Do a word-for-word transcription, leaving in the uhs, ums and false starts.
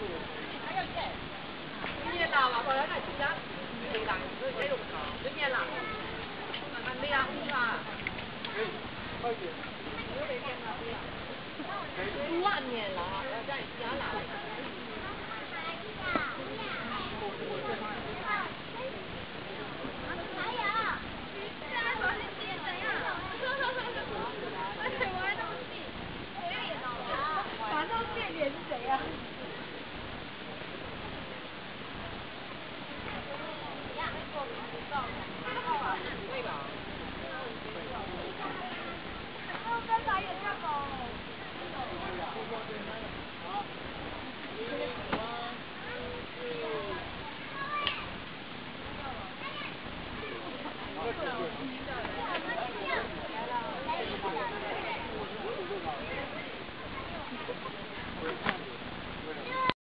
年了，老婆来来吃家，没来，这也用上，这年了，还没啊，是吧？ 哎，快点。 多少年了，咱家拿来。 马上变脸是谁呀？